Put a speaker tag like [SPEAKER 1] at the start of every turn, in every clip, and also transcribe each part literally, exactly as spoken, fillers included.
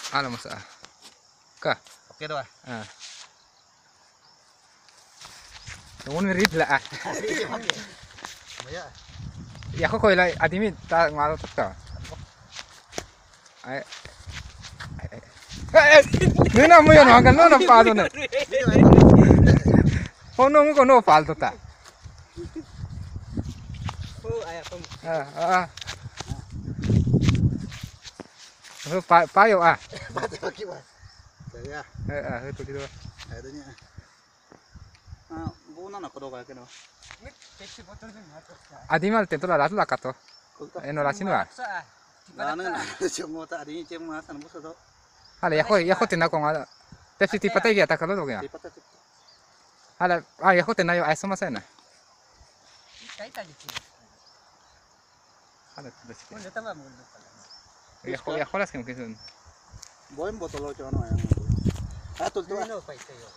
[SPEAKER 1] Alam masa. Ka.
[SPEAKER 2] Oke doa.
[SPEAKER 1] Ah. Tunggu mirip lah. Ah. Ya kok kau ilai adimi tak ngalau tak. Ay. Eh, nina mo yun hanggang no na palo na. Kono mo kono palo ta.
[SPEAKER 2] Oh, ayah pun.
[SPEAKER 1] Ah, ah. Oh, pa payo ah.
[SPEAKER 2] Payo kiwa. Ya.
[SPEAKER 1] Eh, ah, itu gitu.
[SPEAKER 2] Adanya. Ah, guna na kodo ka keno.
[SPEAKER 1] Adimal te tola ratu lakato. Eno rasinu ah.
[SPEAKER 2] Nana cuma tak ada cuma sana busa do.
[SPEAKER 1] Hala ya koi ya koi tena ko ngala. Tepsi ti patai gya takalo do gya.
[SPEAKER 2] Tipata tip.
[SPEAKER 1] Hala ah ya koi tena yo aso masena.
[SPEAKER 3] Kai tadi sih.
[SPEAKER 1] Hala tu besi.
[SPEAKER 3] Mun datang mun.
[SPEAKER 1] Ya koi ya koi las kem kisun.
[SPEAKER 2] Boy botol lo cono ayang. Ah tul tul.
[SPEAKER 3] No paisa yo.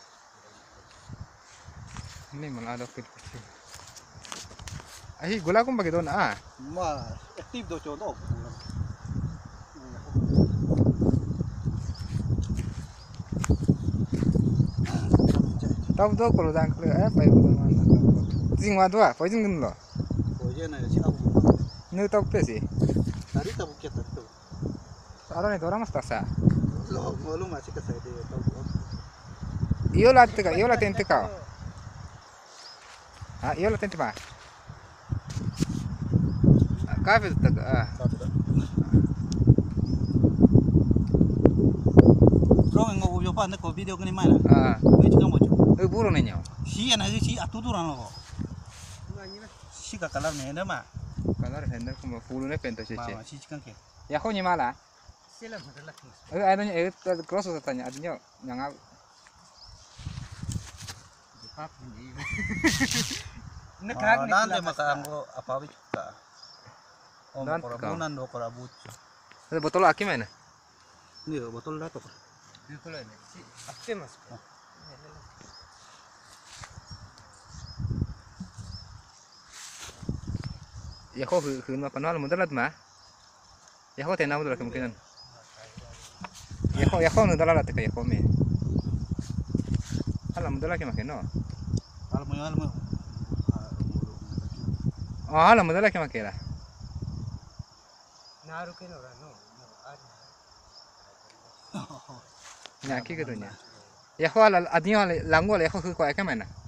[SPEAKER 1] Ini malah ada kit kecil. Ahi gula kum bagi don ah.
[SPEAKER 2] Ma aktif do cono.
[SPEAKER 1] Tahu do kalau dah kalau eh pai betul mana. Sing wa dua, pai sing lo.
[SPEAKER 2] Boy na si abu.
[SPEAKER 1] Nu tahu pesi.
[SPEAKER 2] Tadi tabu kita tu.
[SPEAKER 1] Ara ni orang mas tasa.
[SPEAKER 2] Lo malu masih ke saya dia tahu.
[SPEAKER 1] Iyo la teka, iyo la tente ka. Ah, iyo la tente pa. Kafe tak ah.
[SPEAKER 2] Bro ngo yo pa na ko video kani mana.
[SPEAKER 1] Ah,
[SPEAKER 2] Ini juga mau coba.
[SPEAKER 1] eh buru ni nyaw.
[SPEAKER 2] Si ana si atu turan lo. Si ka kalar ne na ma.
[SPEAKER 1] Kalar henda kuma fulu ne pento cheche.
[SPEAKER 2] Ma si chikan ke.
[SPEAKER 1] Ya ko ni mala.
[SPEAKER 3] Sila madalak ni.
[SPEAKER 1] Eh ada nya eh cross tanya adnya nyanga.
[SPEAKER 3] Pap ni.
[SPEAKER 2] Ah, nanti maka anggo apa wis ka. Oh,
[SPEAKER 1] Dan
[SPEAKER 2] kora
[SPEAKER 1] ka.
[SPEAKER 2] bunan do kora bucu.
[SPEAKER 1] Ada botol aki mana?
[SPEAKER 2] Ni botol dato.
[SPEAKER 3] Bikulo ni. Si akte mas.
[SPEAKER 1] Ya ko hu ma panwal mudalat ma. Ya ko tena mudalat kemungkinan. Ya ko ya ko nu dalat ka ya ko me. Hala mudalat ke makin no.
[SPEAKER 2] Kalau mau al mo.
[SPEAKER 1] Oh hala mudalat ke makela.
[SPEAKER 3] Naru ke no no.
[SPEAKER 1] Nya ki ke dunya. Ya ko hala adnya langol ya ko ko ka mana.